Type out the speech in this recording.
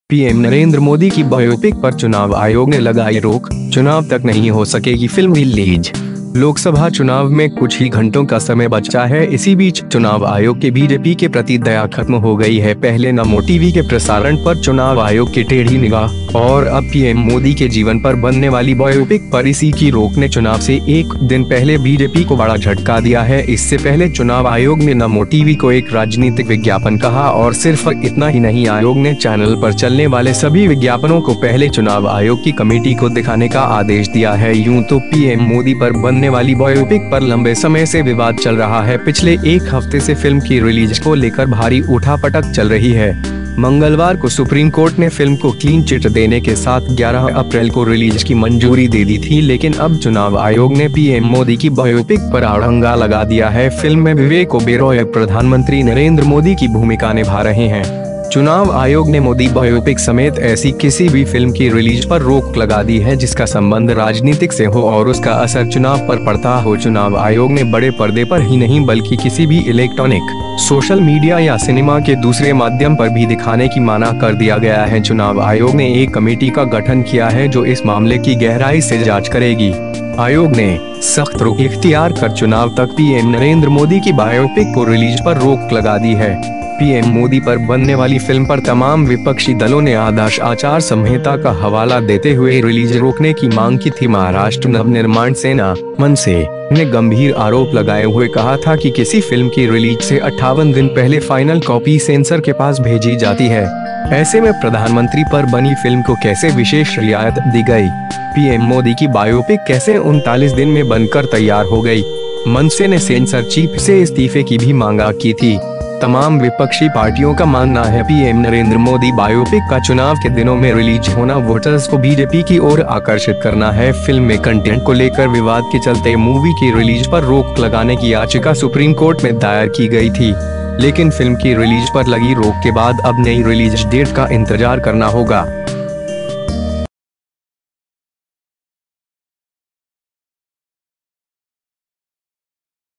PM Narendra Modi की biopic पर चुनाव आयोग ने लगाई रोक, चुनाव तक नहीं हो सकेगी फिल्म रिलीज। लोकसभा चुनाव में कुछ ही घंटों का समय बचा है। इसी बीच चुनाव आयोग के बीजेपी के प्रति दया खत्म हो गई है। पहले नमो टीवी के प्रसारण पर चुनाव आयोग की टेढ़ी निगाह और अब पीएम मोदी के जीवन पर बनने वाली बायोपिक पर इसी की रोक ने चुनाव से एक दिन पहले बीजेपी को बड़ा झटका दिया है। इससे पहले चुनाव आयोग ने नमो टीवी को एक राजनीतिक विज्ञापन कहा और सिर्फ इतना ही नहीं, आयोग ने चैनल पर चलने वाले सभी विज्ञापनों को पहले चुनाव आयोग की कमेटी को दिखाने का आदेश दिया है। यूं तो पीएम मोदी पर बनने वाली बायोपिक पर लंबे समय से विवाद चल रहा है। पिछले एक हफ्ते से फिल्म की रिलीज को लेकर भारी उठापटक चल रही है। मंगलवार को सुप्रीम कोर्ट ने फिल्म को क्लीन चिट देने के साथ 11 अप्रैल को रिलीज की मंजूरी दे दी थी, लेकिन अब चुनाव आयोग ने पीएम मोदी की बायोपिक पर अड़ंगा लगा दिया है। फिल्म में विवेक ओबेरॉय प्रधानमंत्री नरेंद्र मोदी की भूमिका निभा रहे हैं। चुनाव आयोग ने मोदी बायोपिक समेत ऐसी किसी भी फिल्म की रिलीज पर रोक लगा दी है जिसका संबंध राजनीतिक से हो और उसका असर चुनाव पर पड़ता हो। चुनाव आयोग ने बड़े पर्दे पर ही नहीं बल्कि किसी भी इलेक्ट्रॉनिक, सोशल मीडिया या सिनेमा के दूसरे माध्यम पर भी दिखाने की मना कर दिया गया है। चुनाव आयोग ने एक कमेटी का गठन किया है जो इस मामले की गहराई से जाँच करेगी। आयोग ने सख्त रुख इख्तियार कर चुनाव तक पीएम नरेंद्र मोदी की बायोपिक को रिलीज पर रोक लगा दी है। पीएम मोदी पर बनने वाली फिल्म पर तमाम विपक्षी दलों ने आदर्श आचार संहिता का हवाला देते हुए रिलीज रोकने की मांग की थी। महाराष्ट्र नवनिर्माण सेना मनसे ने गंभीर आरोप लगाए हुए कहा था कि किसी फिल्म की रिलीज से 58 दिन पहले फाइनल कॉपी सेंसर के पास भेजी जाती है। ऐसे में प्रधानमंत्री पर बनी फिल्म को कैसे विशेष रियायत दी गई? पीएम मोदी की बायोपिक कैसे 39 दिन में बनकर तैयार हो गई? मनसे ने सेंसर चीफ से इस्तीफे की भी मांग की थी। तमाम विपक्षी पार्टियों का मानना है पीएम नरेंद्र मोदी बायोपिक का चुनाव के दिनों में रिलीज होना वोटर्स को बीजेपी की ओर आकर्षित करना है। फिल्म में कंटेंट को लेकर विवाद के चलते मूवी की रिलीज पर रोक लगाने की याचिका सुप्रीम कोर्ट में दायर की गई थी, लेकिन फिल्म की रिलीज पर लगी रोक के बाद अब नई रिलीज डेट का इंतजार करना होगा।